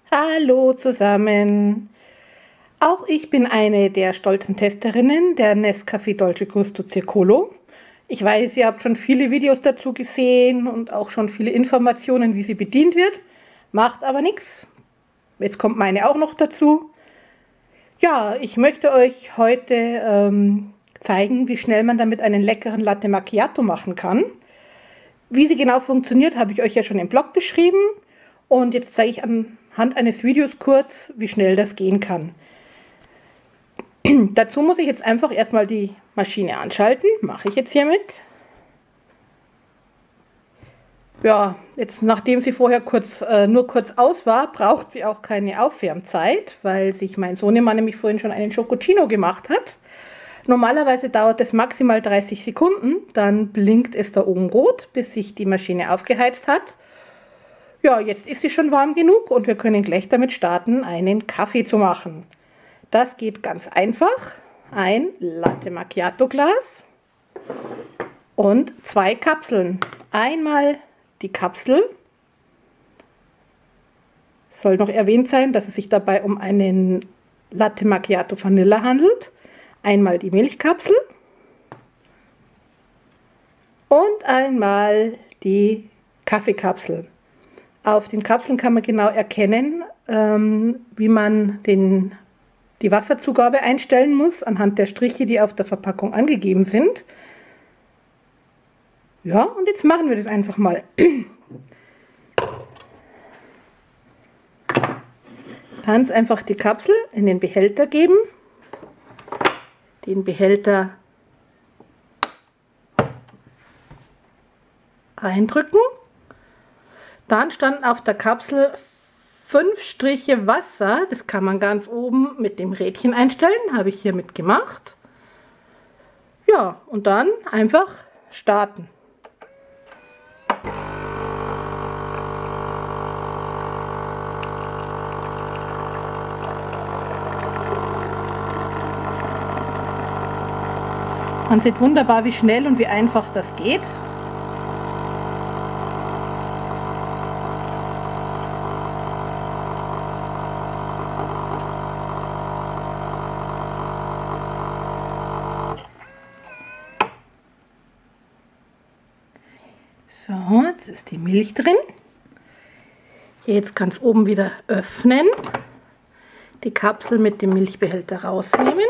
Hallo zusammen! Auch ich bin eine der stolzen Testerinnen der Nescafé Dolce Gusto Circolo. Ich weiß, ihr habt schon viele Videos dazu gesehen und auch schon viele Informationen, wie sie bedient wird. Macht aber nichts. Jetzt kommt meine auch noch dazu. Ja, ich möchte euch heute zeigen, wie schnell man damit einen leckeren Latte Macchiato machen kann. Wie sie genau funktioniert, habe ich euch ja schon im Blog beschrieben. Und jetzt zeige ich anhand eines Videos kurz, wie schnell das gehen kann. Dazu muss ich jetzt einfach erstmal die Maschine anschalten. Mache ich jetzt hiermit. Ja, jetzt nachdem sie vorher nur kurz aus war, braucht sie auch keine Aufwärmzeit, weil sich mein Sohnemann nämlich vorhin schon einen Schokocino gemacht hat. Normalerweise dauert es maximal 30 Sekunden, dann blinkt es da oben rot, bis sich die Maschine aufgeheizt hat. Ja, jetzt ist sie schon warm genug und wir können gleich damit starten, einen Kaffee zu machen. Das geht ganz einfach. Ein Latte Macchiato Glas und 2 Kapseln. Einmal die Kapsel. Soll noch erwähnt sein, dass es sich dabei um einen Latte Macchiato Vanille handelt. Einmal die Milchkapsel und einmal die Kaffeekapsel. Auf den Kapseln kann man genau erkennen, wie man die Wasserzugabe einstellen muss, anhand der Striche, die auf der Verpackung angegeben sind. Ja, und jetzt machen wir das einfach mal. Ganz einfach die Kapsel in den Behälter geben, den Behälter reindrücken. Dann standen auf der Kapsel 5 Striche Wasser, das kann man ganz oben mit dem Rädchen einstellen, habe ich hiermit gemacht. Ja, und dann einfach starten. Man sieht wunderbar, wie schnell und wie einfach das geht. So, jetzt ist die Milch drin. Jetzt kann es oben wieder öffnen. Die Kapsel mit dem Milchbehälter rausnehmen.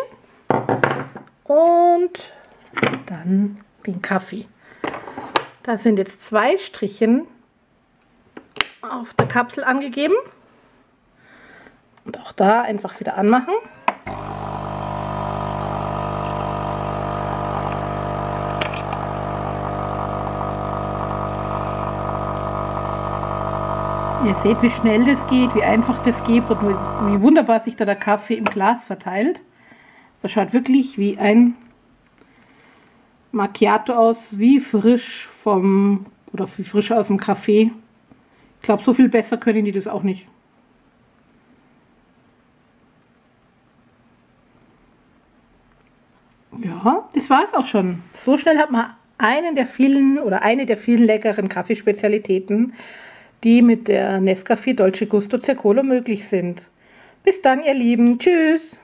Und dann den Kaffee. Da sind jetzt 2 Strichen auf der Kapsel angegeben. Und auch da einfach wieder anmachen. Ihr seht, wie schnell das geht, wie einfach das geht und wie wunderbar sich da der Kaffee im Glas verteilt. Das schaut wirklich wie ein Macchiato aus, wie frisch aus dem Kaffee. Ich glaube, so viel besser können die das auch nicht. Ja, das war es auch schon. So schnell hat man eine der vielen leckeren Kaffeespezialitäten, die mit der Nescafé Dolce Gusto Circolo möglich sind. Bis dann, ihr Lieben. Tschüss!